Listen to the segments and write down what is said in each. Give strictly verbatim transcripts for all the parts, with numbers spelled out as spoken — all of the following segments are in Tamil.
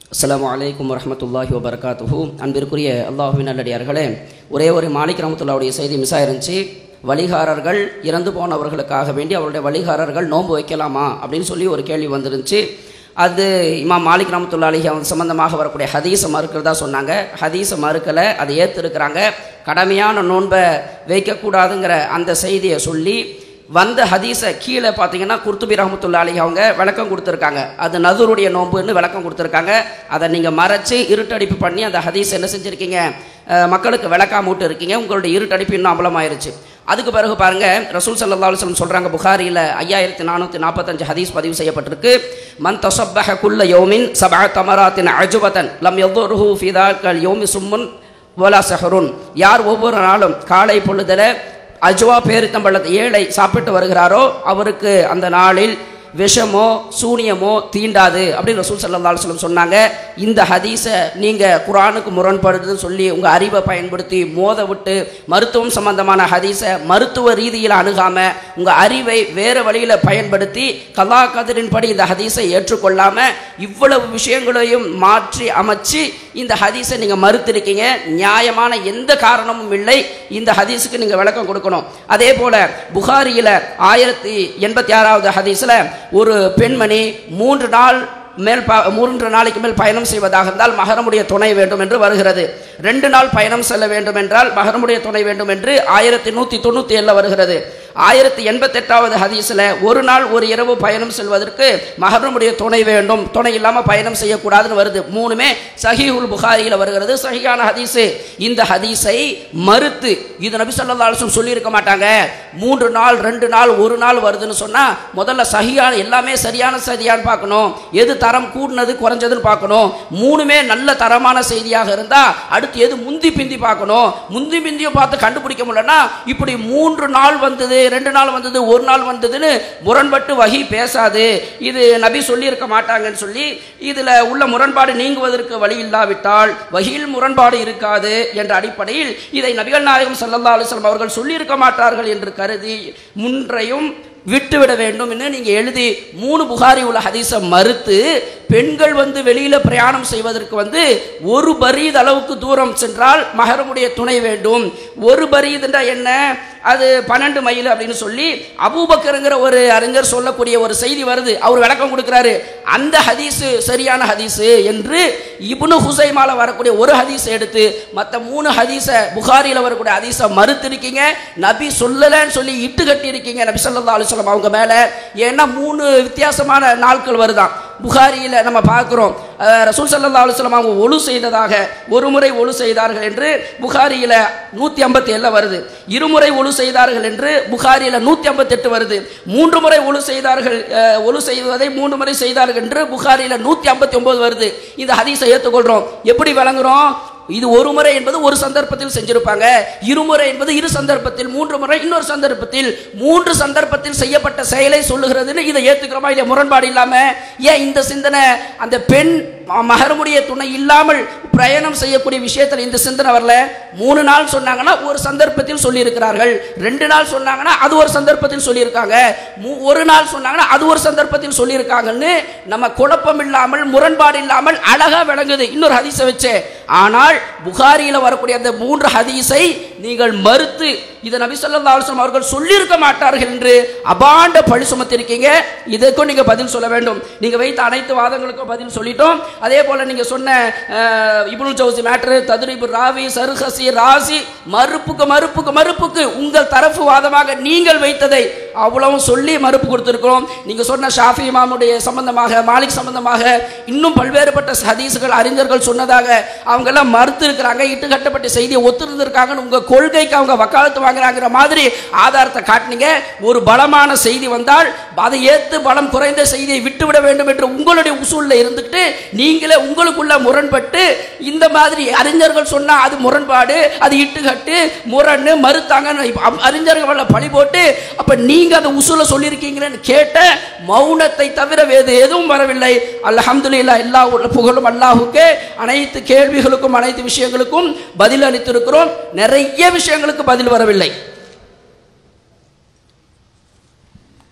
அஸ்ஸலாமு அலைக்கும் வரஹ்மத்துல்லாஹி வபரகாத்துஹு. அன்பிற்குரிய அல்லாஹுவின் நல்லடியார்களே, ஒரே ஒரு மாலிக் ரஹ்மத்துல்லாஹுடைய செய்தி மிஸ் ஆயிருந்துச்சு. வழிகாரர்கள் இறந்து போனவர்களுக்காக வேண்டி அவருடைய வழிகாரர்கள் நோன்பு வைக்கலாமா அப்படின்னு சொல்லி ஒரு கேள்வி வந்துருந்துச்சு. அது இமாம் மாலிக் ரஹ்மத்துல்லாஹி அலைஹி அவங்க சம்பந்தமாக வரக்கூடிய ஹதீஸை மறுக்கிறதா சொன்னாங்க. ஹதீஸை மறுக்கலை, அதை ஏற்றிருக்கிறாங்க. கடமையான நோன்பை வைக்கக்கூடாதுங்கிற அந்த செய்தியை சொல்லி வந்த ஹதீஸை கீழே பார்த்தீங்கன்னா குர்துபி ரஹ்மத்துல்லாஹி அலைஹி அவங்க விளக்கம் கொடுத்துருக்காங்க. அது நதுருடைய நோன்புன்னு விளக்கம் கொடுத்துருக்காங்க. அதை நீங்கள் மறைச்சு இருட்டடிப்பு பண்ணி அந்த ஹதீஸ் என்ன செஞ்சுருக்கீங்க, மக்களுக்கு விளக்காம விட்டு இருக்கீங்க. உங்களுடைய இருட்டடிப்பு இன்னும் அம்பலமாயிருச்சு. அதுக்கு பிறகு பாருங்க, ரசூல் ஸல்லல்லாஹு அலைஹி வஸல்லம் சொல்றாங்க, புகாரியில் ஐயாயிரத்தி நானூற்றி நாற்பத்தஞ்சு ஹதீஸ் பதிவு செய்யப்பட்டிருக்கு. மன் தஸப்பஹ குல்ல யௌமின் சபஅ தமராத்தின் அஜுபதன் லம் யதுர்ஹு ஃபீ தால்கல் யௌமி சும்முன் வலா சஹருன். யார் ஒவ்வொரு நாளும் காலை பொழுதுல அஜ்வா பேரித்தம்பழத்தை ஏழை சாப்பிட்டு வருகிறாரோ அவருக்கு அந்த நாளில் விஷமோ சூனியமோ தீண்டாது அப்படின்னு ரசூல் ஸல்லல்லாஹு அலைஹி வஸல்லம் சொன்னாங்க. இந்த ஹதீஸை நீங்கள் குர்ஆனுக்கு முரண்படுதுன்னு சொல்லி உங்கள் அறிவை பயன்படுத்தி மோத விட்டு மருத்துவம் சம்பந்தமான ஹதீஸை மருத்துவ ரீதியில் அணுகாமல் உங்கள் அறிவை வேறு வழியில் பயன்படுத்தி கலா கதிரின் படி இந்த ஹதீஸை ஏற்றுக்கொள்ளாமல் இவ்வளவு விஷயங்களையும் மாற்றி அமைச்சு இந்த ஹதீஸை நீங்கள் மறுத்திருக்கீங்க. நியாயமான எந்த காரணமும் இல்லை. இந்த ஹதீஸுக்கு நீங்கள் விளக்கம் கொடுக்கணும். அதே போல் புகாரியில் ஆயிரத்தி எண்பத்தி ஆறாவது ஹதீஸில் ஒரு பெண்மணி மூன்று நாள் மேல் மூன்று நாளைக்கு மேல் பயணம் செய்வதாக இருந்தால் மஹரமுடைய துணை வேண்டும் என்று வருகிறது. ரெண்டு நாள் பயணம் செல்ல வேண்டும் என்றால் மஹரமுடைய துணை வேண்டும் என்று ஆயிரத்தி நூற்றி தொண்ணூற்றி ஏழில் வருகிறது. ஆயிரத்தி எண்பத்தி எட்டாவது ஹதீஸில் ஒரு நாள் ஒரு இரவு பயணம் செல்வதற்கு மஹரமுடைய துணை வேண்டும், துணை இல்லாமல் பயணம் செய்யக்கூடாதுன்னு வருது. மூணுமே சஹீஹுல் புகாரியில் வருகிறது, சஹீஹான ஹதீஸு. இந்த ஹதீஸை மறுத்து இது நபி ஸல்லல்லாஹு அலைஹி வஸல்லம் சொல்லியிருக்க மாட்டாங்க. மூன்று நாள் ரெண்டு நாள் ஒரு நாள் வருதுன்னு சொன்னால் முதல்ல சஹீஹான எல்லாமே சரியான செய்தியான்னு பார்க்கணும், எது தரம் கூடுனது குறைஞ்சதுன்னு பார்க்கணும். மூணுமே நல்ல தரமான செய்தியாக இருந்தால் அடுத்து எது முந்தி பிந்தி பார்க்கணும். முந்தி பிந்தியும் பார்த்து கண்டுபிடிக்க முடியலன்னா இப்படி மூன்று நாள் வந்தது, ரெண்டு நாள் வந்தது, ஒரு நாள் வந்ததுன்னு முரண்பட்டு வஹி பேசாது. இது நபி சொல்லி இருக்க மாட்டாங்கன்னு சொல்லி இதுல உள்ள முரண்பாடு நீங்குவதற்கு வழி இல்லாவிட்டால் வஹியில் முரண்பாடு இருக்காது என்ற அடிப்படையில் இதை நபிகள் நாயகம் ஸல்லல்லாஹு அலைஹி வஸல்லம் அவர்கள் சொல்லி இருக்க மாட்டார்கள் என்று கருதி முன்றையும் விட்டுவிட வேண்டும் என்று நீங்க எழுதி மூணு புகாரி உள்ள ஹதீஸை மறுத்து பெண்கள் வந்து வெளியில பிரயாணம் செய்வதற்கு வந்து ஒரு பரீத் அளவுக்கு தூரம் சென்றால் மஹரமுடைய துணை வேண்டும். ஒரு பரீத் என்றால் என்ன, அது பன்னெண்டு மைல் அப்படின்னு சொல்லி அபூபக்கர்ங்கிற ஒரு அறிஞர் சொல்லக்கூடிய ஒரு செய்தி வருது. அவர் விளக்கம் கொடுக்கிறாரு. அந்த ஹதீஸு சரியான ஹதீஸு என்று இப்னு ஹுசைமால வரக்கூடிய ஒரு ஹதீஸை எடுத்து மற்ற மூணு ஹதீஸை புகாரியில் வரக்கூடிய ஹதீஸை மறுத்திருக்கீங்க. நபி சொல்லலன்னு சொல்லி இட்டு கட்டி இருக்கீங்க நபி ஸல்லல்லாஹு அலைஹி வஸல்லம் அவங்க மேல. ஏன்னா மூணு வித்தியாசமான நாட்கள் வருதான். புகாரியில் நம்ம பார்க்கிறோம், ரசூல் ஸல்லல்லாஹு அலைஹி வஸல்லம் அவங்க ஒழு செய்ததாக ஒரு முறை ஒழு செய்தார்கள் என்று புகாரியில் நூற்றி ஐம்பத்தி ஏழில் வருது. இருமுறை ஒழு செய்தார்கள் என்று புகாரியில் நூற்றி ஐம்பத்தி எட்டு வருது. மூன்று முறை ஒழு செய்தார்கள், ஒழு செய்வதை மூன்று முறை செய்தார்கள் என்று புகாரியில் நூற்றி ஐம்பத்தி ஒன்பது வருது. இந்த ஹதீஸை ஏற்றுக்கொள்கிறோம். எப்படி வழங்குறோம்? இது ஒரு முறை என்பது ஒரு சந்தர்ப்பத்தில் செஞ்சிருப்பாங்க, இருமுறை என்பது இரு சந்தர்ப்பத்தில், மூன்று முறை இன்னொரு சந்தர்ப்பத்தில், மூன்று சந்தர்ப்பத்தில் செய்யப்பட்ட செயலை சொல்லுகிறதுன்னு இதை ஏத்துக்கிறோமா? இல்ல முரண்பாடு இல்லாம ஏன் இந்த சிந்தனை அந்த பெண் மஹரமுடைய துணை இல்லாமல் பிரயாணம் செய்யக்கூடிய விஷயத்தில் இந்த சிந்தனை வரல? மூணு நாள் சொன்னாங்கன்னா ஒரு சந்தர்ப்பத்தில் சொல்லி இருக்கிறார்கள், ரெண்டு நாள் சொன்னாங்கன்னா அது ஒரு சந்தர்ப்பத்தில் சொல்லியிருக்காங்க, ஒரு நாள் சொன்னாங்கன்னா அது ஒரு சந்தர்ப்பத்தில் சொல்லியிருக்காங்கன்னு நம்ம குழப்பம் இல்லாமல் முரண்பாடு இல்லாமல் அழகா விளங்குது இன்னொரு ஹதீஸை வச்சு. ஆனால் புகாரியில் வரக்கூடிய அந்த மூன்று ஹதீஸை நீங்கள் மறுத்து இதை நபி ஸல்லல்லாஹு அலைஹி வஸல்லம் அவர்கள் சொல்லியிருக்க மாட்டார்கள் என்று அபாண்ட பழி சுமத்திருக்கீங்க. இதற்கும் நீங்க பதில் சொல்ல வேண்டும். நீங்க வைத்த அனைத்து வாதங்களுக்கும் பதில் சொல்லிட்டோம். அதே போல நீங்க சொன்ன இப்னுல் ஜௌசி மேட்டர், தத்ரீப் ராவி, சர்ஹசி, ராசி மறுப்புக்கு மறுப்புக்கு மறுப்புக்கு உங்கள் தரப்பு வாதமாக நீங்கள் வைத்ததை அவ்வளவும் சொல்லி மறுப்பு கொடுத்திருக்கிறோம். நீங்க சொன்ன ஷாஃபி இமாமுடைய சம்பந்தமாக, மாலிக் சம்பந்தமாக இன்னும் பல்வேறுபட்ட ஹதீஸ்கள் அறிஞர்கள் சொன்னதாக அவங்க எல்லாம் மறுத்து இருக்கிறாங்க. இட்டு கட்டப்பட்ட செய்தியை ஒத்துருந்திருக்காங்கன்னு உங்க கொள்கைக்கு அவங்க வக்காலத்து வாங்குறாங்கிற மாதிரி ஆதாரத்தை காட்டினீங்க. ஒரு பலமான செய்தி வந்தால் அதை ஏத்து பலம் குறைந்த செய்தியை விட்டுவிட வேண்டும் என்று உங்களுடைய உசூல்ல இருந்துட்டு நீங்களே உங்களுக்குள்ள முரண்பட்டு இந்த மாதிரி அறிஞர்கள் சொன்னா அது முரண்பாடு, அது இட்டுக்கட்டு முரண் மறுத்தாங்க அறிஞர்கள் பழி போட்டு அப்ப நீங்க அந்த உசூல சொல்லியிருக்கீங்கன்னு கேட்ட மௌனத்தை தவிர வேறு எதுவும் வரவில்லை. அல்ஹம்துலில்லாஹ், எல்லா புகழும் அல்லாஹுக்கே. அனைத்து கேள்விகளுக்கும் அனைத்து விஷயங்களுக்கும் பதில் அளித்திருக்கிறோம். நிறைய விஷயங்களுக்கு பதில் வரவில்லை.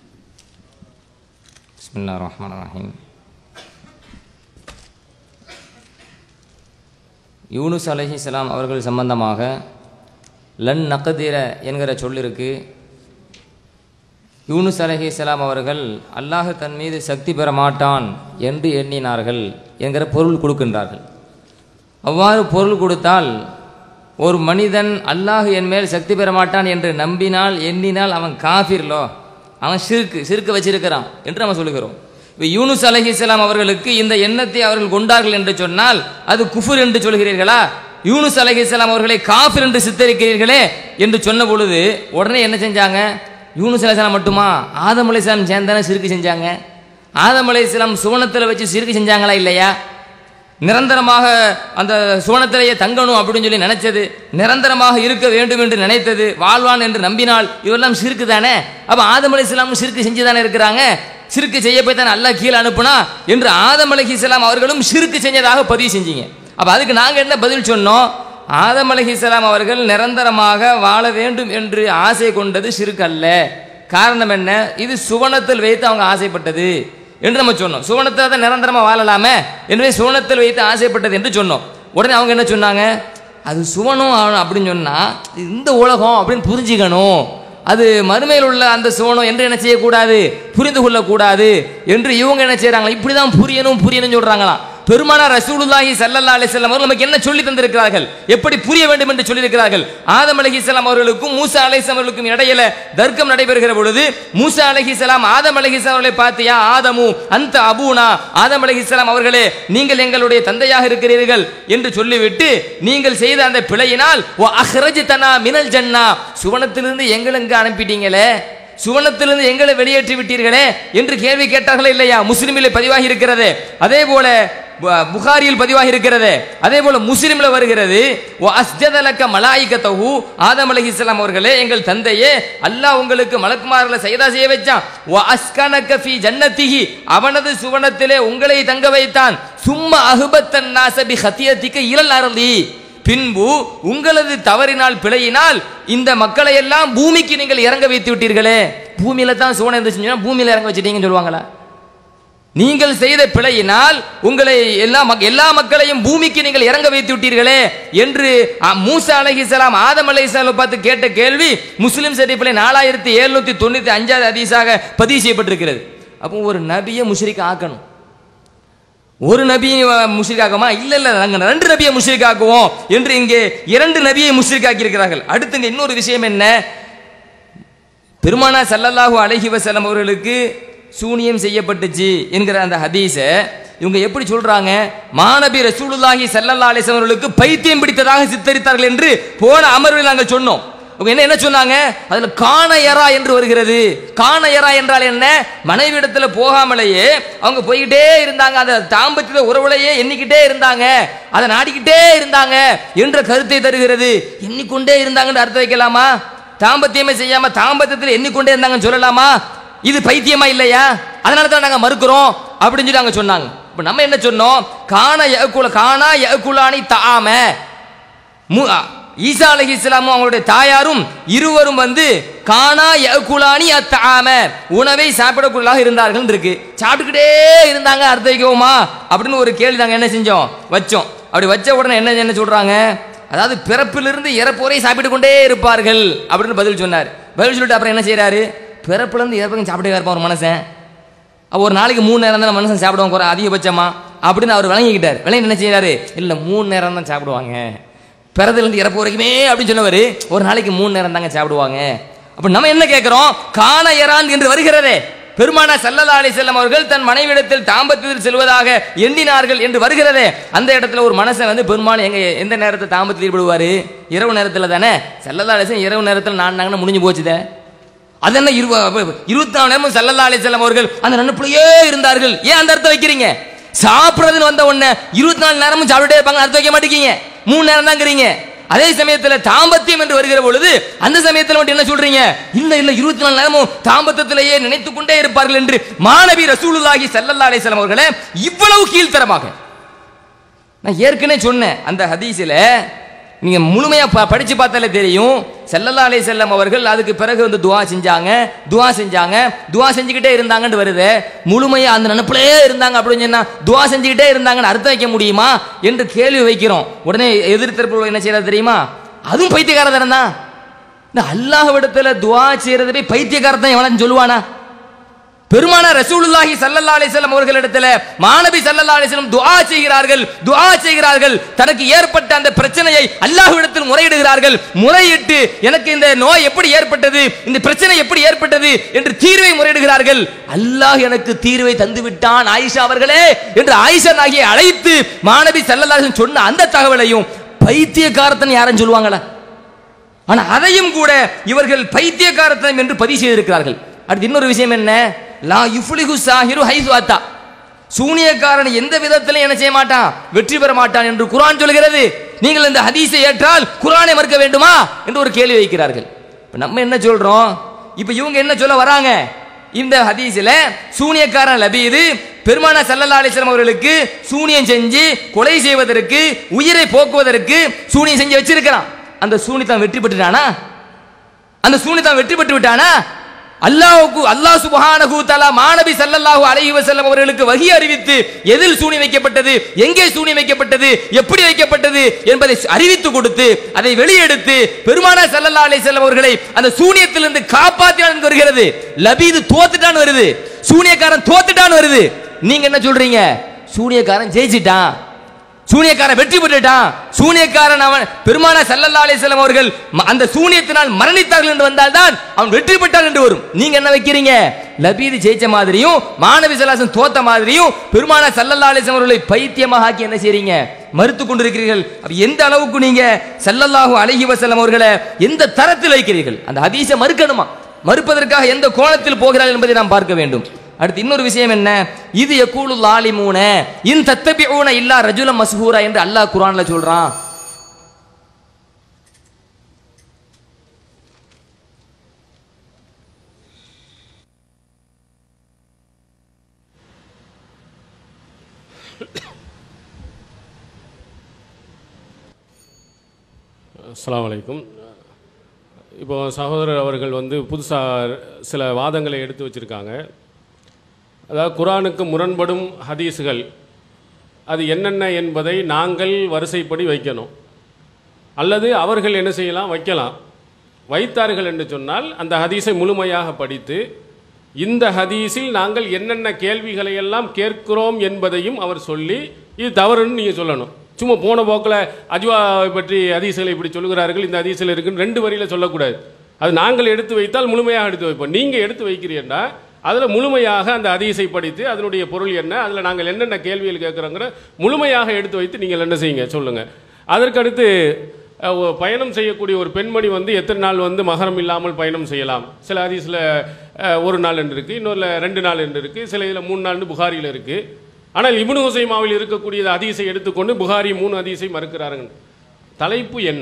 பிஸ்மில்லாஹிர் ரஹ்மானிர் ரஹீம். யூனுஸ் அலைஹிஸ்ஸலாம் அவர்கள் சம்பந்தமாக லன் நக்திர என்கிற சொல்லிருக்கு. யூனுஸ் அலைஹிஸ்ஸலாம் அவர்கள் அல்லாஹ் தன் மீது சக்தி பெற மாட்டான் என்று எண்ணினார்கள் என்கிற பொருள் கொடுக்கின்றார்கள். அவ்வாறு பொருள் கொடுத்தால் ஒரு மனிதன் அல்லாஹ் என் மேல் சக்தி பெற மாட்டான் என்று நம்பினால் எண்ணினால் அவன் காஃபிர்லோ, அவன் சிறுக்கு சிறுக்கு வச்சிருக்கிறான் என்று நம்ம சொல்லுகிறோம். இப்போ யூனுஸ் அலைஹிஸ்ஸலாம் அவர்களுக்கு இந்த எண்ணத்தை அவர்கள் கொண்டார்கள் என்று சொன்னால் அது குஃபுர் என்று சொல்கிறீர்களா? யூனுஸ் அலைஹிஸ்ஸலாம் அவர்களை காஃபிர் என்று சித்தரிக்கிறீர்களே என்று சொன்ன பொழுது உடனே என்ன செஞ்சாங்க? யூனுஸ் அலைஹிஸ்ஸலாம் மட்டுமா, ஆதம் அலைஹிஸ்ஸலாம் சேர்ந்தானே சிறுக்கு செஞ்சாங்க. ஆதம் அலைஹிஸ்ஸலாம் சுவனத்தில் வச்சு சிறுக்கு செஞ்சாங்களா இல்லையா? நிரந்தரமாக அந்த சுவனத்திலேயே தங்கணும் அப்படின்னு சொல்லி நினைச்சது, நிரந்தரமாக இருக்க வேண்டும் என்று நினைத்தது, வாழ்வான் என்று நம்பினால் இவெல்லாம் சிறுக்கு தானே. அப்போ ஆதம் அலைஹிஸ்ஸலாம் சிறுக்கு செஞ்சு தானே இருக்கிறாங்க. சிறுக்கு செய்ய போய் தானே அல்லாஹ் கீழே அனுப்புனா என்று ஆதம் அலைஹிஸ்ஸலாம் அவர்களும் சிறுக்கு செஞ்சதாக பதிவு செஞ்சீங்க. அப்போ அதுக்கு நாங்கள் என்ன பதில் சொன்னோம்? ஆதம் அலைஹிஸ்ஸலாம் அவர்கள் நிரந்தரமாக வாழ வேண்டும் என்று ஆசை கொண்டது சிறுக்கு அல்ல. காரணம் என்ன? இது சுவனத்தில் வைத்து அவங்க ஆசைப்பட்டது என்று நம்ம சொன்னோம். சுவனத்தில் தான் நிரந்தரமாக வாழலாமே எனவே சுவனத்தில் வைத்து ஆசைப்பட்டது என்று சொன்னோம். உடனே அவங்க என்ன சொன்னாங்க? அது சுவனம் அப்படின்னு சொன்னால் இந்த உலகம் அப்படின்னு புரிஞ்சுக்கணும், அது மறுமையில் உள்ள அந்த சுவனம் என்று என்ன செய்யக்கூடாது, புரிந்து கொள்ளக்கூடாது என்று இவங்க என்ன செய்கிறாங்களா, இப்படி தான் புரியணும் புரியணும்னு சொல்கிறாங்களாம். பெருமானார் ரசூலுல்லாஹி ஸல்லல்லாஹு அலைஹி வஸல்லம் அவர்கள் நமக்கு என்ன சொல்லி தந்திருக்கிறார்கள், எப்படி புரிய வேண்டும் என்று சொல்லியிருக்கிறார்கள். ஆதம் அலைஹிஸ்ஸலாம் அவர்களுக்கும் மூசா அலைஹிஸ்ஸலாம் அவர்களுக்கும் இடையில தர்க்கம் நடைபெறுகிற பொழுது மூசா அலைஹிஸ்ஸலாம் ஆதம் அலைஹிஸ்ஸலாம் அவர்களை பார்த்து யா ஆதமு அந்த அபூனா, ஆதம் அலைஹிஸ்ஸலாம் அவர்களே நீங்கள் எங்களுடைய தந்தையாக இருக்கிறீர்கள் என்று சொல்லிவிட்டு நீங்கள் செய்த அந்த பிழையினால் வ அஹ்ரஜ்தனா மினல் ஜன்னா, சுவனத்திலிருந்து எங்களை எங்க அனுப்பிட்டீங்களே, சுவனத்திலிருந்து எங்களை வெளியேற்றி விட்டீர்களே என்று கேள்வி கேட்டார்களே இல்லையா? முஸ்லிமிலே பதிவாகி இருக்கிறது, அதே போல புகாரியில் பதிவாகி இருக்கிறது, அதே போல முஸ்லிம்ல வருகிறது. மலாயிகத்தஹு, ஆதம் அலைஹிஸ்ஸலாம் அவர்களே எங்கள் தந்தையே அல்லாஹ் உங்களுக்கு மலக்குமார்களை சஜதா செய்ய வச்சான். வ அஸ்கனக ஃபீ ஜன்னதிஹி, அவனது சுவனத்திலே உங்களை தங்க வைத்தான். சும்மா அஹ்பத்தன் நாஸ பி ஹதியதிக இலல் அர்லி, பின்பு உங்களது தவறினால் பிழையினால் இந்த மக்களை எல்லாம் பூமிக்கு நீங்கள் இறங்க வைத்து விட்டீர்களே. பூமியில தான் சுவனம் இருந்துச்சுன்னா பூமியில இறங்க வச்சுட்டீங்கன்னு சொல்லுவாங்களா? நீங்கள் செய்த பிழையினால் உங்களை எல்லா எல்லா மக்களையும் பூமிக்கு நீங்கள் இறங்க வைத்து விட்டீர்களே என்று மூசா அலைஹிஸ்ஸலாம் ஆதம் அலைஹிஸ்ஸலாம் பார்த்து கேட்ட கேள்வி முஸ்லிம் ஷரீஃபிலே நாலாயிரத்தி எழுநூத்தி தொண்ணூத்தி அஞ்சாவது ஹதீஸாக பதிவு செய்யப்பட்டிருக்கிறது. அப்போ ஒரு நபியை முஷ்ரிக் ஆக்கணும், ஒரு நபியை முஷ்ரிக் ஆக்குமா? இல்ல இல்ல நாங்கள் ரெண்டு நபியை முஷ்ரிக் ஆக்குவோம் என்று இங்கே இரண்டு நபியை முஷ்ரிக் ஆக்கி இருக்கிறார்கள். அடுத்து இன்னொரு விஷயம் என்ன? பெருமானார் ஸல்லல்லாஹு அலைஹி வஸல்லம் அவர்களுக்கு சூனியம் செய்யப்பட்டுச்சு என்கிற அந்த ஹதீஸை இவங்க எப்படி சொல்றாங்க? மாநபி ரசூலுல்லாஹி ஸல்லல்லாஹு அலைஹி வஸல்லம் அவர்களுக்கு பைத்தியம் பிடித்ததாக சித்தரித்தார்கள் என்று போன அமர்வில் நாங்கள் சொன்னோம். என்ன என்ன சொன்னாங்க? அதுல காண யரா என்று வருகிறது. காண யரா என்றால் என்ன? மனைவி இடத்துல போகாமலேயே அவங்க போய்கிட்டே இருந்தாங்க, அந்த தாம்பத்திய உறவுலையே எண்ணிக்கிட்டே இருந்தாங்க, அதை நாடிக்கிட்டே இருந்தாங்க என்ற கருத்தை தருகிறது. எண்ணிக்கொண்டே இருந்தாங்கன்னு அர்த்தம் வைக்கலாமா? தாம்பத்தியமே செய்யாம தாம்பத்தியத்தில் எண்ணிக்கொண்டே இருந்தாங்கன்னு சொல்லலாமா? இது பைத்தியமா இல்லையா? அதனால தான் நாங்க மறுக்கிறோம் அப்படின்னு சொல்லி நாங்க சொன்னாங்க. இப்ப நம்ம என்ன சொன்னோம்? காண யகுல காணா யகுலானி தாம, ஈசா அலைஹிஸ்ஸலாம் அவங்களுடைய தாயாரும் இருவரும் வந்து காணா யகுலானி அத்தாம, உணவை சாப்பிடக்கூடியதாக இருந்தார்கள் இருக்கு. சாப்பிட்டுக்கிட்டே இருந்தாங்க அர்த்தம் வைக்கவுமா அப்படின்னு ஒரு கேள்வி நாங்க என்ன செஞ்சோம், வச்சோம். அப்படி வச்ச உடனே என்ன என்ன சொல்றாங்க? அதாவது பிறப்பிலிருந்து இறப்பு வரை சாப்பிட்டு கொண்டே இருப்பார்கள் அப்படின்னு பதில் சொன்னார். பதில் சொல்லிட்டு அப்புறம் என்ன செய்யறாரு? பிறப்புலேருந்து இறப்புக்கு சாப்பிட்டே இருப்பான் ஒரு மனுஷன், ஒரு நாளைக்கு மூணு நேரம் தான் மனுஷன் சாப்பிடுவாங்க குறை அதிகபட்சமா அப்படின்னு அவர் விளங்கிக்கிட்டார். விளங்கி என்ன செய்யறாரு? இல்லை மூணு நேரம் தான் சாப்பிடுவாங்க, பிறதுலேருந்து இறப்பு வரைக்குமே அப்படின்னு சொன்னவர் ஒரு நாளைக்கு மூணு நேரம் தாங்க சாப்பிடுவாங்க. அப்போ நம்ம என்ன கேட்குறோம்? காண யரான் என்று வருகிறதே, பெருமானார் ஸல்லல்லாஹு அலைஹி வஸல்லம் அவர்கள் தன் மனைவிடத்தில் தாம்பத்தியத்தில் செல்வதாக எண்ணினார்கள் என்று வருகிறதே, அந்த இடத்துல ஒரு மனுஷன் வந்து பெருமாள் எங்க எந்த நேரத்தில் தாம்பத்தில் ஈடுபடுவார்? இரவு நேரத்தில் தானே. ஸல்லல்லாஹு அலைஹி வஸல்லம் இரவு நேரத்தில் நான் நாங்கன்னா முடிஞ்சு போச்சுதே. அது என்ன இருபத்தி நாலு நேரமும் ஸல்லல்லாஹு அலைஹி வஸல்லம் அவர்கள் அந்த நினைப்புலயே இருந்தார்கள். ஏன் அந்த அர்த்தம் வைக்கிறீங்க? சாப்பிட்றதுன்னு வந்த உடனே இருபத்தி நாலு நேரமும் சாப்பிட்டுட்டே இருப்பாங்க அர்த்தம் வைக்க மாட்டேங்க, மூணு நேரம் தாங்கிறீங்க. அதே சமயத்தில் தாம்பத்தியம் என்று வருகிற பொழுது அந்த சமயத்தில் மட்டும் என்ன சொல்றீங்க? இல்ல இல்ல இருபத்தி நாலு நேரமும் தாம்பத்தியத்திலேயே நினைத்துக் கொண்டே இருப்பார்கள் என்று மாநபி ரசூலுல்லாஹி ஸல்லல்லாஹு அலைஹி வஸல்லம் அவர்களே இவ்வளவு கீழ்த்தரமாக நான் ஏற்கனவே சொன்னேன். அந்த ஹதீஸில் நீங்க முழுமையா படிச்சு பார்த்தாலே தெரியும். ஸல்லல்லாஹு அலைஹி வஸல்லம் அவர்கள் அதுக்கு பிறகு வந்து துஆ செஞ்சாங்க துஆ செஞ்சாங்க துஆ செஞ்சுக்கிட்டே இருந்தாங்கன்னு வருது. முழுமையா அந்த நினைப்பிலே இருந்தாங்க அப்படின்னு சொன்னா துஆ செஞ்சுக்கிட்டே இருந்தாங்கன்னு அர்த்தம் வைக்க முடியுமா என்று கேள்வி வைக்கிறோம். உடனே எதிர்த்தரப்பு என்ன செய்யறது தெரியுமா? அதுவும் பைத்தியக்காரத்தனம் தான். இந்த அல்லாஹ்விடத்துல துஆ செய்யறதே பைத்தியக்காரத்தனம் எவனாச்சும் சொல்லுவானா? பெருமானார் ரசூலுல்லாஹி ஸல்லல்லாஹு அலைஹி வஸல்லம் அவர்களிடத்தில் மாநபி ஸல்லல்லாஹு அலைஹி வஸல்லம் துஆ செய்கிறார்கள் துஆ செய்கிறார்கள் தனக்கு ஏற்பட்ட அந்த பிரச்சனையை அல்லாஹ்விடத்தில் முறையிடுகிறார்கள். முறையிட்டு எனக்கு இந்த நோய் எப்படி ஏற்பட்டது, இந்த பிரச்சனை எப்படி ஏற்பட்டது என்று தீர்வை முறையிடுகிறார்கள். அல்லாஹ் எனக்கு தீர்வை தந்து விட்டான் ஆயிஷா அவர்களே என்று ஆயிஷா நாகியை அழைத்து மாநபி ஸல்லல்லாஹு அலைஹி வஸல்லம் சொன்ன அந்த தகவலையும் பைத்தியக்காரத்தனம் யாரும் சொல்லுவாங்களா? ஆனா அதையும் கூட இவர்கள் பைத்தியக்காரத்தனம் என்று பதிவு செய்திருக்கிறார்கள். அடுத்து இன்னொரு விஷயம் என்ன? லா யுஃப்லிஹு சாஹிரு ஹைஸு அத்தா, சூனியக்காரன் எந்த விதத்திலும் என்ன செய்ய மாட்டான், வெற்றி பெற மாட்டான் என்று குர்ஆன் சொல்கிறது. நீங்கள் இந்த ஹதீஸை ஏற்றால் குர்ஆனை மறுக்க வேண்டுமா என்று ஒரு கேள்வி வைக்கிறார்கள். இப்ப நம்ம என்ன சொல்றோம்? இப்ப இவங்க என்ன சொல்ல வராங்க? இந்த ஹதீஸ்ல சூனியக்காரன் லபீது பெருமானார் ஸல்லல்லாஹு அலைஹி வஸல்லம் அவர்களுக்கு சூனியம் செஞ்சு கொலை செய்வதற்கு உயிரை போக்குவதற்கு சூனியம் செஞ்சு வச்சிருக்கிறான். அந்த சூனியத்தான் வெற்றி பெற்றுட்டானா? அந்த சூனியத்தான் வெற்றி பெற்று விட்டானா? அல்லாஹ்வுக்கு அல்லாஹ் சுப்ஹானஹு வ தஆலா மாநபி ஸல்லல்லாஹு அலைஹி வஸல்லம் அவர்களுக்கு வஹி அறிவித்து எதில் சூனியம் வைக்கப்பட்டது, எங்கே சூனியம் வைக்கப்பட்டது, எப்படி வைக்கப்பட்டது என்பதை அறிவித்து கொடுத்து அதை வெளியெடுத்து பெருமானார் ஸல்லல்லாஹு அலைஹி வஸல்லம் அவர்களை அந்த சூனியத்திலிருந்து காப்பாற்றினான் வருகிறது. லபீது தோத்துட்டான் வருது, சூனியக்காரன் தோத்துட்டான் வருது. நீங்க என்ன சொல்றீங்க? சூனியக்காரன் ஜெயிச்சிட்டான், சூனியக்காரன் வெற்றி பெற்றுட்டான், சூனியக்காரன் அவன் பெருமானார் ஸல்லல்லாஹு அலைஹி வஸல்லம் அவர்கள் அந்த சூனியத்தினால் மரணித்தார்கள் என்று வந்தால்தான் அவன் வெற்றி பெற்றான் என்று வரும். நீங்க என்ன வைக்கிறீங்க? லபீது ஜெயிச்ச மாதிரியும் மாநபி ஸல்லல்லாஹு அலைஹி வஸல்லம் தோத்த மாதிரியும் பெருமானார் ஸல்லல்லாஹு அலைஹி வஸல்லம் அவர்களை பைத்தியமாக ஆக்கி என்ன செய்றீங்க? மறுத்து கொண்டிருக்கிறீர்கள். அப்ப எந்த அளவுக்கு நீங்க ஸல்லல்லாஹு அலைஹி வஸல்லம் அவர்களை எந்த தரத்தில் வைக்கிறீர்கள்? அந்த ஹதீஸை மறுக்கணுமா? மறுப்பதற்காக எந்த கோணத்தில் போகிறார்கள் என்பதை நாம் பார்க்க வேண்டும். அடுத்து இன்னொரு விஷயம் என்ன? இது யகூலுல் ஆலிமூன இன் தத்தபிஊன இல்லா ரஜுலம் மஸ்ஹூரா என்று அல்லாஹ் குர்ஆன்ல சொல்றான். அஸ்ஸலாமு அலைக்கும். இப்போ சகோதரர் அவர்கள் வந்து புதுசாக சில வாதங்களை எடுத்து வச்சுருக்காங்க. அதாவது குர்ஆனுக்கு முரண்படும் ஹதீஸுகள் அது என்னென்ன என்பதை நாங்கள் வரிசைப்படி வைக்கணும், அல்லது அவர்கள் என்ன செய்யலாம், வைக்கலாம். வைத்தார்கள் என்று சொன்னால் அந்த ஹதீஸை முழுமையாக படித்து இந்த ஹதீஸில் நாங்கள் என்னென்ன கேள்விகளை எல்லாம் கேட்கிறோம் என்பதையும் அவர் சொல்லி இது தவறுன்னு நீங்கள் சொல்லணும். சும்மா போன போக்கில் அஜ்வாவை பற்றி ஹதீஸ்களை இப்படி சொல்லுகிறார்கள், இந்த ஹதீஸில் இருக்குன்னு ரெண்டு வரியில் சொல்லக்கூடாது. அது நாங்கள் எடுத்து வைத்தால் முழுமையாக எடுத்து வைப்போம். நீங்கள் எடுத்து வைக்கிறீங்கன்னா அதில் முழுமையாக அந்த ஹதீஸை படித்து அதனுடைய பொருள் என்ன, அதில் நாங்கள் என்னென்ன கேள்விகள் கேட்குறோங்கிற முழுமையாக எடுத்து வைத்து நீங்கள் என்ன செய்யுங்க சொல்லுங்கள். அதற்கடுத்து பயணம் செய்யக்கூடிய ஒரு பெண்மணி வந்து எத்தனை நாள் வந்து மகரம் இல்லாமல் பயணம் செய்யலாம்? சில ஹதீஸில் ஒரு நாள் என்று இருக்குது, இன்னொரு ரெண்டு நாள் என்று இருக்குது, சில இதில் மூணு நாள்னு புகாரியில் இருக்குது. ஆனால் இப்னு ஹுசைமாவில் இருக்கக்கூடிய ஹதீஸை எடுத்துக்கொண்டு புகாரி மூணு ஹதீஸை மறுக்கிறார்கள். தலைப்பு என்ன?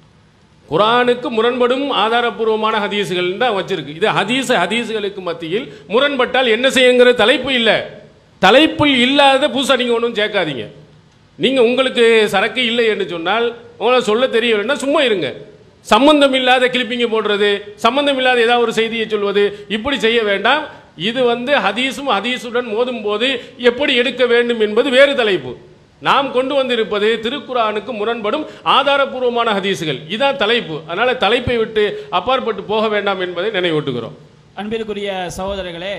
குர்ஆனுக்கு முரண்படும் ஆதாரபூர்வமான ஹதீஸுகள் தான் வச்சிருக்கு. இது ஹதீஸ் ஹதீஸுகளுக்கு மத்தியில் முரண்பட்டால் என்ன செய்யுங்கிற தலைப்பு இல்லை. தலைப்பில் இல்லாத புதுசாக நீங்கள் ஒன்றும் சேர்க்காதீங்க. நீங்கள் உங்களுக்கு சரக்கு இல்லை என்று சொன்னால் உங்களை சொல்ல தெரியலைன்னா சும்மா இருங்க. சம்பந்தம் இல்லாத கிளிப்பிங்க போடுறது, சம்பந்தம் இல்லாத ஏதாவது ஒரு செய்தியை சொல்வது, இப்படி செய்ய வேண்டாம். இது வந்து ஹதீஸும் ஹதீஸுடன் மோதும் போது எப்படி எடுக்க வேண்டும் என்பது வேறு தலைப்பு. நாம் கொண்டு வந்திருப்பது திருக்குர்ஆனுக்கு முரண்படும் ஆதாரபூர்வமான ஹதீஸுகள், இதான் தலைப்பு. அதனால தலைப்பை விட்டு அப்பாற்பட்டு போக வேண்டாம் என்பதை நினைவூட்டுகிறோம். அன்பிற்குரிய சகோதரர்களே,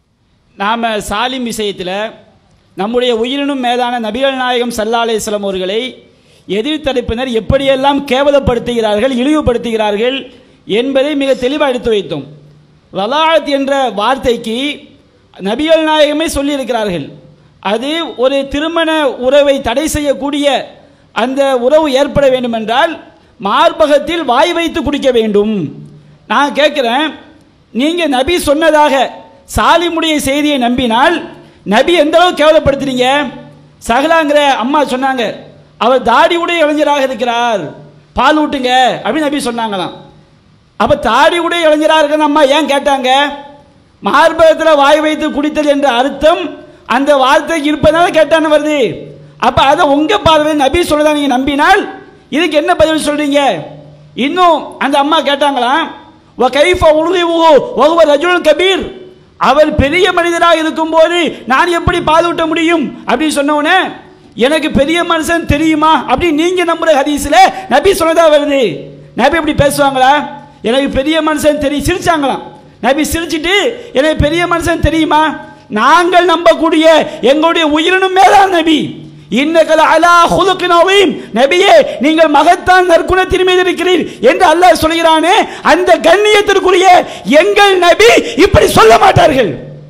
நாம் சாலிம் விஷயத்தில் நம்முடைய உயிரினும் மேலான நபிகள் நாயகம் ஸல்லல்லாஹு அலைஹி வஸல்லம் அவர்களை எதிர்த்தரப்பினர் எப்படியெல்லாம் கேவலப்படுத்துகிறார்கள், இழிவுபடுத்துகிறார்கள் என்பதை மிக தெளிவாக எடுத்து வைத்தோம். வலாஅத் என்ற வார்த்தைக்கு நபிகள் நாயகமே சொல்லியிருக்கிறார்கள். அது ஒரு திருமண உறவை தடை செய்யக்கூடிய அந்த உறவு ஏற்பட வேண்டும் என்றால் மார்பகத்தில் வாய் வைத்து குடிக்க வேண்டும். நான் கேட்குறேன், நீங்கள் நபி சொன்னதாக சாலிமுடைய செய்தியை நம்பினால் நபி எந்த அளவு கேவலப்படுத்துறீங்க? சஹலாங்கிற அம்மா சொன்னாங்க, அவர் தாடியுடைய இளைஞராக இருக்கிறார், பால் ஊட்டுங்க அப்படின்னு நபி சொன்னாங்களாம். அப்போ தாடியுடைய இளைஞராக இருக்கிற அம்மா ஏன் கேட்டாங்க? மார்பகத்தில் வாய் வைத்து குடித்தல் என்ற அர்த்தம் அந்த வார்த்தைக்கு இருப்பதனால கேட்டான்னு வருது. அப்போ அதை உங்கள் பார்வை நபி சொல்லதான் நீங்கள் நம்பினால் இதுக்கு என்ன பதில் சொல்றீங்க? இன்னும் அந்த அம்மா கேட்டாங்களாம், வ கைஃப உல்ஹிவுஹு வஹுவ ரஜுலுன் கபீர், அவர் பெரிய மனிதராக இருக்கும்போது நான் எப்படி பாலூட்ட முடியும் அப்படின்னு சொன்ன உடனே, எனக்கு பெரிய மனுஷன் தெரியுமா அப்படி நீங்க நம்புற ஹதீஸ்ல நபி சொன்னதா வருது. நபி எப்படி பேசுவாங்களா? எனக்கு பெரிய மனுஷன் தெரியும், சிரிச்சாங்களாம். நபி சிரிச்சிட்டு எனக்கு பெரிய மனுஷன் தெரியுமா, நாங்கள் நம்பக்கூடிய எங்களுடைய உயிரினும் மேலான நபி, இன்னகல அலா ஹுலுகின் அதீம், நபியே நீங்கள் மகத்தான் நற்குணத்தின் மீது இருக்கிறீர் என்று அல்லாஹ் சொல்கிறானே, அந்த கண்ணியத்திற்குரிய எங்கள் நபி இப்படி சொல்ல மாட்டார்கள்.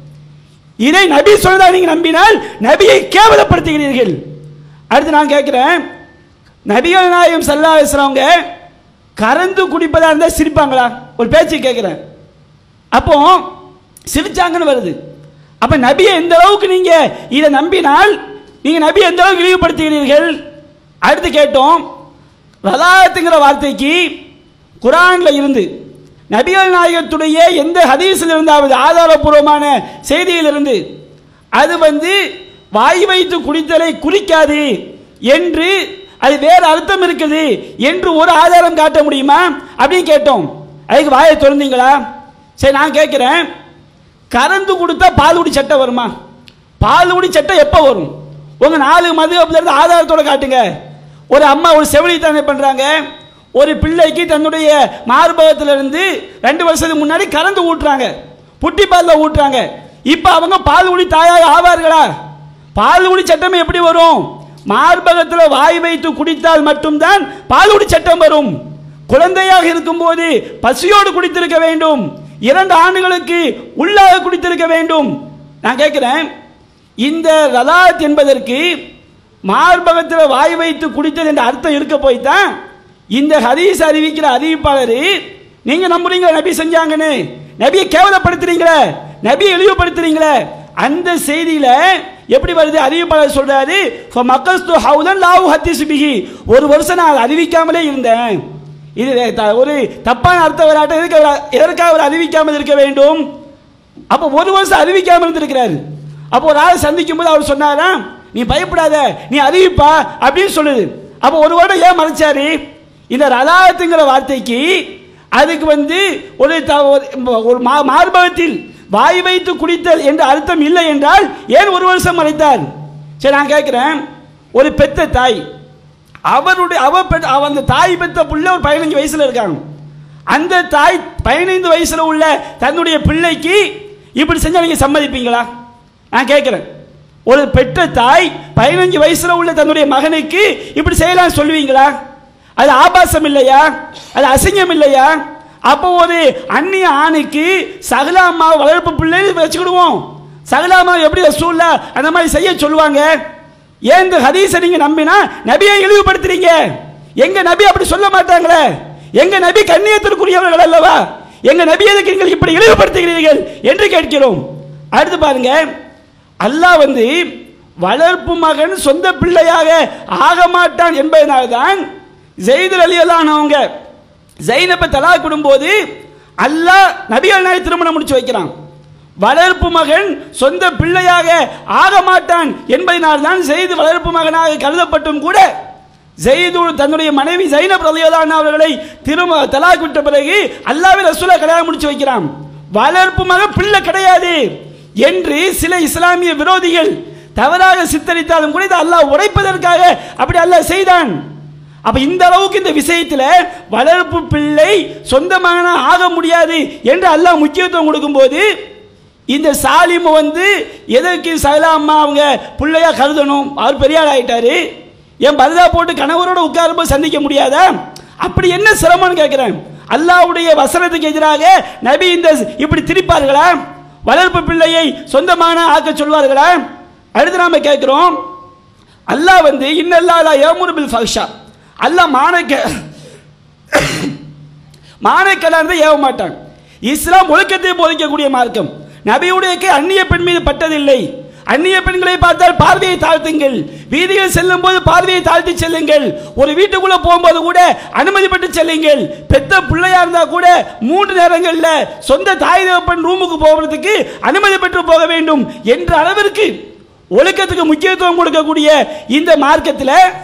இதை நபி சொல்றதா நீங்க நம்பினால் நபியை கேவலப்படுத்துகிறீர்கள். அடுத்து நான் கேட்கிறேன், நபிகள் நாயகம் ஸல்லல்லாஹு அலைஹி வஸல்லம் கறந்து குடிப்பதா இருந்தா சிரிப்பாங்களா? ஒரு பேச்சு கேட்கிறேன். அப்போ சிரிச்சாங்கன்னு வருது. அப்ப நபியை எந்த அளவுக்கு நீங்க இதை நம்பினால் நீங்க நபி எந்த அளவுக்கு இழிவுபடுத்துகிறீர்கள்? அடுத்து கேட்டோம், ரலாத்துங்கிற வார்த்தைக்கு குர்ஆன்ல இருந்து நபிகள் நாயகத்துடைய எந்த ஹதீஸில் இருந்தாவது ஆதாரபூர்வமான செய்தியில் இருந்து அது வந்து வாய் வைத்து குடித்தலை குறிக்காது என்று, அது வேறு அர்த்தம் இருக்குது என்று ஒரு ஆதாரம் காட்ட முடியுமா அப்படின்னு கேட்டோம். அதுக்கு வாயை திறந்தீங்களா? சரி, நான் கேட்கிறேன், கறந்து கொடுத்தா பால்குடி சட்டை வருமா? பால்குடி சட்டை எப்போ வரும்? உங்க நாலு மதுஹப்ல இருந்து ஆதாரத்தோட காட்டுங்க. ஒரு அம்மா ஒரு செவிலித்தானே பண்றாங்க, ஒரு பிள்ளைக்கு தன்னுடைய மார்பகத்திலிருந்து ரெண்டு வருஷத்துக்கு முன்னாடி கறந்து ஊட்டுறாங்க, புட்டி பால்ல ஊட்டுறாங்க. இப்ப அவங்க பால்குடி தாயாக ஆவார்களா? பால்குடி சட்டம் எப்படி வரும்? மார்பகத்தில் வாய் வைத்து குடித்தால் மட்டும்தான் பால்குடி சட்டம் வரும். குழந்தையாக இருக்கும் போது பசியோடு குடித்திருக்க வேண்டும், இரண்டு ஆண்டுகளுக்கு உள்ளாக குடித்திருக்க வேண்டும். நான் கேட்கிறேன், இந்த ரலாத் என்பதற்கு மார்பகத்தில் வாய் வைத்து குடித்தது என்ற அர்த்தம் இருக்க போய்தான் இந்த ஹதீஸ் அறிவிக்கிற அறிவிப்பாளர் நீங்க நம்புறீங்க நபி செஞ்சாங்கன்னு, நபியை கேவலப்படுத்துறீங்களே, நபியை இழிவுபடுத்துறீங்களே. அந்த செய்தியில எப்படி வருது? அறிவிப்பாளர் சொல்றாரு, ஃபமக்கஸ்து ஹவுலன் லா உஹத்திஸு பிஹி, ஒரு வருஷம் நான் அறிவிக்காமலே இருந்தேன். இது ஒரு தப்பான அர்த்த வராட்டம். எதுக்கு எதற்காக அவர் அறிவிக்காமல் இருக்க வேண்டும்? அப்போ ஒரு வருஷம் அறிவிக்காமல் இருந்திருக்கிறாரு. அப்போ ஒரு ஆள் சந்திக்கும் போது அவர் சொன்னாரா, நீ பயப்படாத, நீ அறிவிப்பா அப்படின்னு சொல்லுது. அப்போ ஒரு வருடம் ஏன் மறைச்சாரு? இந்த ரலாத்துங்கிற வார்த்தைக்கு அதுக்கு வந்து ஒரு ஒரு மார்பகத்தில் வாய் வைத்து குடித்தல் என்ற அர்த்தம் இல்லை என்றால் ஏன் ஒரு வருஷம் மறைத்தார்? சரி, நான் கேட்கிறேன், ஒரு பெத்த தாய், அவருடைய அவ அந்த தாய் பெத்த புள்ள ஒரு பதினஞ்சு வயசுல இருக்காங்க. அந்த தாய் பதினைந்து வயசுல உள்ள தன்னுடைய பிள்ளைக்கு இப்படி செஞ்சா நீங்க சம்மதிப்பீங்களா? நான் கேட்கிறேன், ஒரு பெற்ற தாய் பதினஞ்சு வயசுல உள்ள தன்னுடைய மகனுக்கு இப்படி செய்யலாம் சொல்லுவீங்களா? அது ஆபாசம் இல்லையா? அது அசிங்கம் இல்லையா? அப்போ ஒரு அந்நிய ஆணுக்கு சகலாமா வளர்ப்பு பிள்ளை வச்சுக்கிடுவோம். சகலாமா எப்படி ரசூலுல்லாஹ் அந்த மாதிரி செய்ய சொல்லுவாங்க? ஏன் இந்த ஹதீஸை நீங்க நம்பினா நபியை இழிவுபடுத்துறீங்க? எங்க நபி அப்படி சொல்ல மாட்டாங்களே. எங்க நபி கண்ணியத்திற்குரியவர்கள் அல்லவா? எங்க நபி எதுக்கு நீங்கள் இப்படி இழிவுபடுத்துகிறீர்கள் என்று கேட்கிறோம். அடுத்து பாருங்க, அல்லாஹ் வந்து வளர்ப்பு மகன் சொந்த பிள்ளையாக ஆக மாட்டான் என்பதனால்தான் ஸைத் ரலியல்லாஹு அன்ஹு ஜைனபை தலாக் விடும்போது அல்லாஹ் நபிகள் நாயகம் திருமணம் முடிச்சு வைக்கிறான். வளர்ப்பு மகன் சொந்த பிள்ளையாக ஆக மாட்டான் என்பதனால்தான் ஸைத் வளர்ப்பு மகனாக கருதப்பட்டும் கூட ஸைது தன்னுடைய மனைவி ஸைனப் ரலியல்லாஹு அன்ஹா அவர்களை திரும்ப தலாக் விட்ட பிறகு அல்லாஹ்வே ரசூலை கல்யாணம் முடிச்சு வைக்கிறான். வளர்ப்பு மகன் பிள்ளை கிடையாது என்று சில இஸ்லாமிய விரோதிகள் தவறாக சித்தரித்தாலும் கூட இதை அல்லாஹ் உடைப்பதற்காக அப்படி அல்லாஹ் செய்தான். அப்ப இந்த அளவுக்கு இந்த விஷயத்தில் வளர்ப்பு பிள்ளை சொந்த மகனா ஆக முடியாது என்று அல்லாஹ் முக்கியத்துவம் கொடுக்கும்போது இந்த சாலிம் வந்து எதற்கு சகலாம்மா அவங்க பிள்ளையா கருதணும்? அவர் பெரியாள் ஆயிட்டாரு, என் பரதா போட்டு கணவரோட உட்காரும்போது சந்திக்க முடியாதா? அப்படி என்ன சிரமம்னு கேட்கிறேன். அல்லாஹ்வுடைய வசனத்துக்கு எதிராக நபி இந்த இப்படி திரிப்பார்களா? வளர்ப்பு பிள்ளையை சொந்தமான ஆக்க சொல்வார்களா? அடுத்து நாம கேட்கிறோம், அல்லாஹ் வந்து இன்னல்லாஹ் லா யஅமுரு பில் ஃபஹ்ஷா, அல்லாஹ் மானக்க மானக்கலானதை ஏவ மாட்டான். இஸ்லாம் ஒழுக்கத்தை போதிக்கக்கூடிய மார்க்கம். நபியுடைய கை அந்நிய பெண் மீது பட்டதில்லை. அந்நிய பெண்களை பார்த்தால் பார்வையை தாழ்த்துங்கள், வீதியில் செல்லும் போது பார்வையை தாழ்த்தி செல்லுங்கள், ஒரு வீட்டுக்குள்ள போகும்போது கூட அனுமதி பெற்று செல்லுங்கள், பெத்த பிள்ளையா இருந்தா கூட மூன்று நேரங்கள்ல சொந்த தாய் தகப்பன் ரூமுக்கு போகிறதுக்கு அனுமதி பெற்று போக வேண்டும் என்ற அளவிற்கு ஒழுக்கத்துக்கு முக்கியத்துவம் கொடுக்கக்கூடிய இந்த மார்க்கத்தில்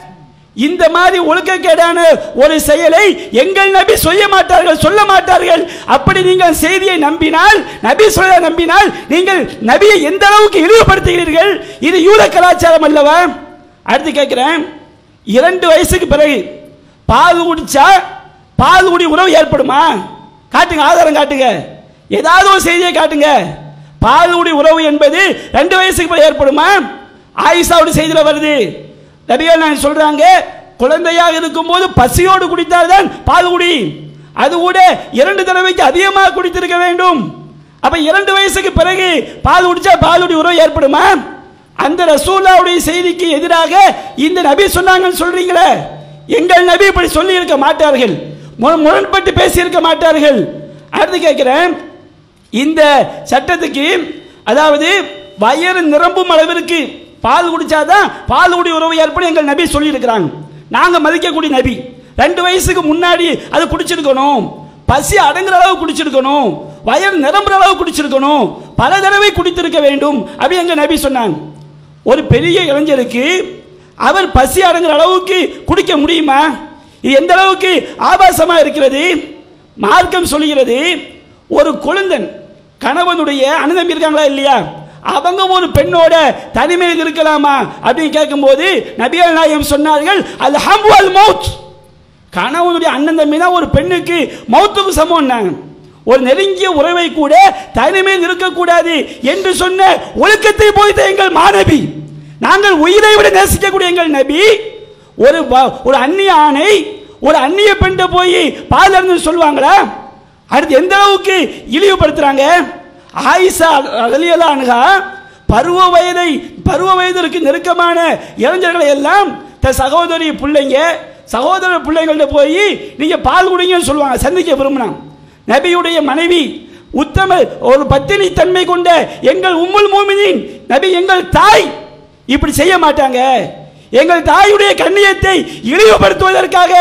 இந்த மாதிரி ஒழுக்கக்கேடான ஒரு செயலை எங்கள் நபி செய்ய மாட்டார்கள், சொல்ல மாட்டார்கள். அப்படி நீங்கள் செய்தியை நம்பினால், நபி சொல்ல நம்பினால் நீங்கள் நபியை எந்த அளவுக்கு இழிவுபடுத்துகிறீர்கள்? இது யூத கலாச்சாரம் அல்லவா? அடுத்து கேட்கிறேன், இரண்டு வயசுக்கு பிறகு பால் குடிச்சா பால் குடி உறவு ஏற்படுமா? காட்டுங்க, ஆதாரம் காட்டுங்க, ஏதாவது ஒரு செய்தியை காட்டுங்க. பால் குடி உறவு என்பது ரெண்டு வயசுக்கு பிறகு ஏற்படுமா? ஆயிஷாவுடைய செய்தியில் வருது. நபிகள் நான் சொல்றாங்க, குழந்தையாக இருக்கும்போது பசியோடு குடித்தால்தான் பால் குடி, அது கூட இரண்டு தடவைக்கு அதிகமாக குடித்திருக்க வேண்டும். அப்ப இரண்டு வயசுக்கு பிறகு பால் குடிச்சா பால் குடி உறவு ஏற்படுமா? அந்த ரசூலுல்லாஹ்வுடைய செய்திக்கு எதிராக இந்த நபி சொன்னாங்கன்னு சொல்றீங்களே, எங்கள் நபி இப்படி சொல்லி இருக்க மாட்டார்கள், முரண்பட்டு பேசி இருக்க மாட்டார்கள். அடுத்து கேட்கிறேன், இந்த சட்டத்துக்கு அதாவது வயிறு நிரம்பும் அளவிற்கு பால் குடிச்சாதான் பால் குடி உறவு ஏற்படும் எங்கள் நபி சொல்லி இருக்கிறாங்க. நாங்க மதிக்கக்கூடிய நபி ரெண்டு வயசுக்கு முன்னாடி அது குடிச்சிருக்கணும், பசி அடங்குற அளவு குடிச்சிருக்கணும், வயிறு நிரம்புற அளவு குடிச்சிருக்கணும், பல தடவை குடித்திருக்க வேண்டும் அப்படி எங்க நபி சொன்னாங்க. ஒரு பெரிய இளைஞருக்கு அவர் பசி அடங்குற அளவுக்கு குடிக்க முடியுமா? இது எந்த அளவுக்கு ஆபாசமா இருக்கிறது? மார்க்கம் சொல்லுகிறது, ஒரு குழந்தன் கணவனுடைய அனுமதி இருக்காங்களா இல்லையா, அவங்க ஒரு பெண்ணோட தனிமையில் இருக்கலாமா அப்படின்னு கேட்கும்போது நபிகள் நாயகம் சொன்னார்கள், அது ஹம்வல் மௌத், கணவனுடைய அண்ணன் தம்பி தான் ஒரு பெண்ணுக்கு மௌத்துக்கு சமம். ஒரு நெருங்கிய உறவை கூட தனிமையில் இருக்கக்கூடாது என்று சொன்ன ஒழுக்கத்தை போய்த்த எங்கள் மாநபி, நாங்கள் உயிரை விட நேசிக்கக்கூடிய எங்கள் நபி ஒரு ஒரு அந்நிய ஆணை ஒரு அந்நிய பெண்ணை போய் பால் சொல்லுவாங்களா? அடுத்து எந்த அளவுக்கு இழிவுபடுத்துறாங்க? ஆயிஷா ரலியல்லாஹு அன்ஹா பருவ வயதை பருவ வயதிற்கு நெருக்கமான இளைஞர்களை எல்லாம் தன் சகோதரி பிள்ளைங்க சகோதர பிள்ளைங்கள்ட்ட போய் நீங்க பால் குடிங்கன்னு சொல்லுவாங்க, சந்திக்க விரும்பினாங்க. நபியுடைய மனைவி உத்தம ஒரு பத்தினி தன்மை கொண்ட எங்கள் உம்முல் மூமினீன் நபி எங்கள் தாய் இப்படி செய்ய மாட்டாங்க. எங்கள் தாயுடைய கண்ணியத்தை இழிவுபடுத்துவதற்காக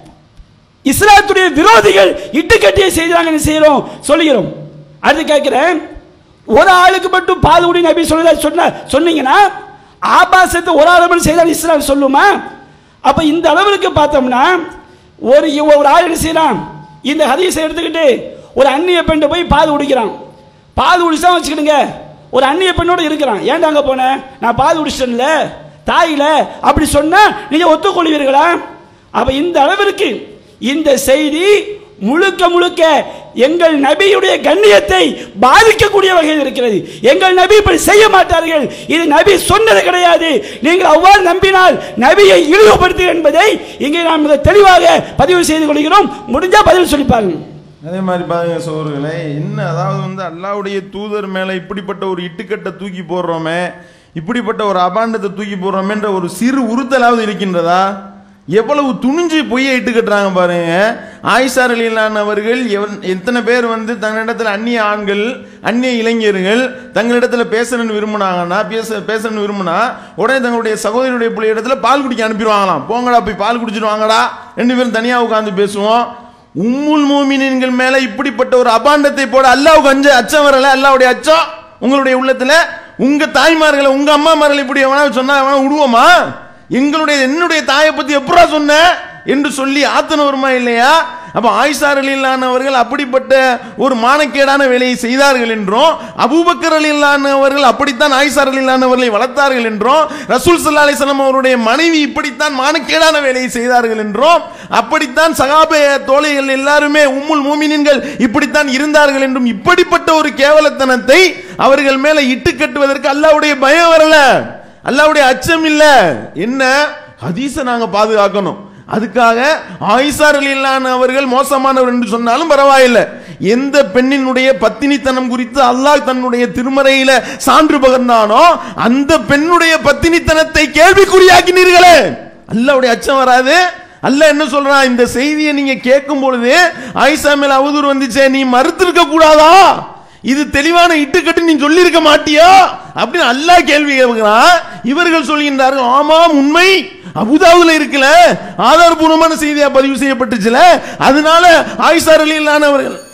இஸ்லாத்துடைய விரோதிகள் இட்டுக்கட்டிய செய்தாங்கன்னு செய்யறோம் சொல்லுகிறோம். அடுத்து கேட்கிறேன், ஒரு ஆளுக்கு மட்டும் பால் குடி நபி சொல்ல சொன்ன சொன்னீங்கன்னா ஆபாசத்தை ஒரு ஆள் செய்தால் இஸ்லாம் சொல்லுமா? அப்ப இந்த அளவுக்கு பார்த்தோம்னா ஒரு ஒரு ஆள் என்ன செய்யலாம், இந்த ஹதீஸை எடுத்துக்கிட்டு ஒரு அந்நிய பெண்ணை போய் பால் குடிக்கிறான், பால் குடிச்சா வச்சுக்கிடுங்க, ஒரு அந்நிய பெண்ணோட இருக்கிறான், ஏன்டா அங்க போன, நான் பால் குடிச்சிட்டேன்ல தாயில அப்படி சொன்னா நீங்க ஒத்துக்கொள்வீர்களா? அப்ப இந்த அளவிற்கு இந்த செய்தி முழுக்க முழுக்க எங்கள் நபியுடைய கண்ணியத்தை பாதிக்கக்கூடிய வகையில் இருக்கிறது. எங்கள் நபி இப்படி செய்ய மாட்டார்கள், இது நபி சொன்னது கிடையாது, நீங்கள் அவ்வாறு நம்பினால் நபியை இழிவுபடுத்து என்பதை இங்கே நாம் மிக தெளிவாக பதிவு செய்து கொள்கிறோம். முடிஞ்சா பதில் சொல்லி பாருங்க. அதே மாதிரி பாருங்க சோர்களே, என்ன அதாவது வந்து அல்லாஹ்வுடைய தூதர் மேல இப்படிப்பட்ட ஒரு இட்டுக்கட்டை தூக்கி போடுறோமே, இப்படிப்பட்ட ஒரு அபாண்டத்தை தூக்கி போடுறோமேன்ற ஒரு சிறு உறுத்தலாவது இருக்கின்றதா? எவ்வளவு துணிஞ்சு பொய்யை இட்டு கட்டுறாங்க பாருங்க. ஆயிஷா ரலியல்லாஹு அவர்கள் எத்தனை பேர் வந்து தங்களிடத்தில் அந்நிய ஆண்கள் அந்நிய இளைஞர்கள் தங்களிடத்தில் பேசணும்னு விரும்பினாங்கன்னா பேச பேசணும்னு விரும்பினா உடனே தங்களுடைய சகோதரியுடைய பிள்ளை இடத்துல பால் குடிக்க அனுப்பிடுவாங்களாம். போங்கடா போய் பால் குடிச்சிட்டு வாங்கடா, ரெண்டு பேரும் தனியாக உட்காந்து பேசுவோம். உம்முல் மூமினீன்கள் மேல இப்படிப்பட்ட ஒரு அபாண்டத்தை போட அல்லாஹ்வுக்கு அஞ்ச அச்சம் வரல? அல்லாஹ்வுடைய அச்சம் உங்களுடைய உள்ளத்துல, உங்க தாய்மார்களை உங்க அம்மாமார்களை இப்படி எவனா சொன்னா எவனா விடுவோமா? எங்களுடைய என்னுடைய தாயை பத்தி எப்படா சொன்ன என்று சொல்லி ஆத்தன வருமா இல்லையா? அப்ப ஆயிஷா ரலியல்லாஹு அவர்கள் அப்படிப்பட்ட ஒரு மானக்கேடான வேலையை செய்தார்கள் என்றும், அபூபக்கர் ரலியல்லாஹு அவர்கள் அப்படித்தான் ஆயிஷா ரலியல்லாஹு அவர்களை வளர்த்தார்கள் என்றும், ரசூல் ஸல்லல்லாஹு அலைஹி வஸல்லம் அவருடைய மனைவி இப்படித்தான் மானக்கேடான வேலையை செய்தார்கள் என்றும், அப்படித்தான் சஹாபா தோழிகள் எல்லாருமே உம்முல் மூமினீன்கள் இப்படித்தான் இருந்தார்கள் என்றும், இப்படிப்பட்ட ஒரு கேவலத்தனத்தை அவர்கள் மேல இட்டு கட்டுவதற்கு அல்லாஹ்வுடைய பயம் வரல, அல்லாஹ்வுடைய அச்சம் இல்ல. என்ன ஹதீஸை நாங்க பாதுகாக்கணும், அதுக்காக ஆயிஷா ரலியல்லாஹு அவர்கள் மோசமானவர் என்று சொன்னாலும் பரவாயில்லை. எந்த பெண்ணினுடைய பத்தினித்தனம் குறித்து அல்லாஹ் தன்னுடைய திருமறையில சான்று பகர்ந்தானோ அந்த பெண்ணுடைய பத்தினித்தனத்தை கேள்விக்குறியாக்கினீர்களே, அல்லாஹ்வுடைய அச்சம் வராது? அல்லாஹ் என்ன சொல்றான், இந்த செய்தியை நீங்க கேட்கும் பொழுது ஆயிஷா மேல அவதூறு வந்துச்சே, நீ மறுத்திருக்க கூடாதா? இது தெளிவான இட்டுக்கட்டு நீ சொல்லி இருக்க மாட்டியா அப்படின்னு அல்லாஹ் கேள்வி கேட்கிறான். இவர்கள் சொல்கின்றார்கள், ஆமாம் உண்மை, அபூதாவுல இருக்கல, ஆதாரபூர்வமான செய்தியா பதிவு செய்யப்பட்டுச்சுல, அதனால ஆயிஷா ரலியல்லாஹு அவர்கள்